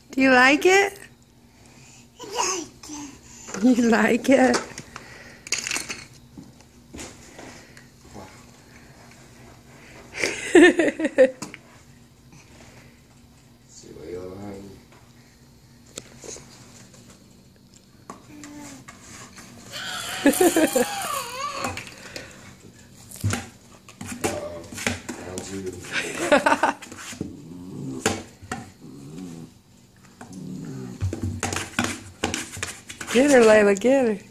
Do you like it? You like it? See Layla behind you. Round two. Get her, Layla, get her.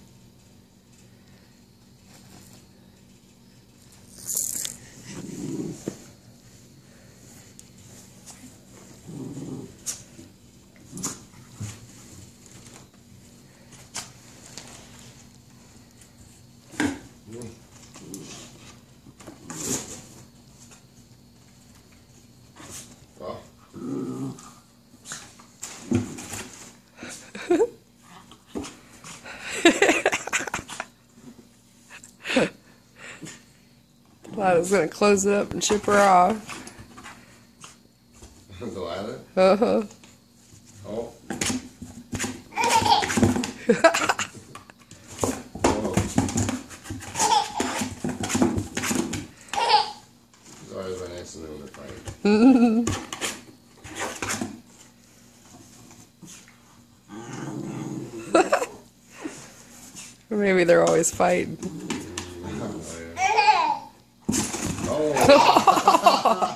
I was gonna close it up and ship her off. Dahlila? Uh-huh. Oh. It's always an accident when they're fighting. Or maybe they're always fighting. Oh, yeah. Oh.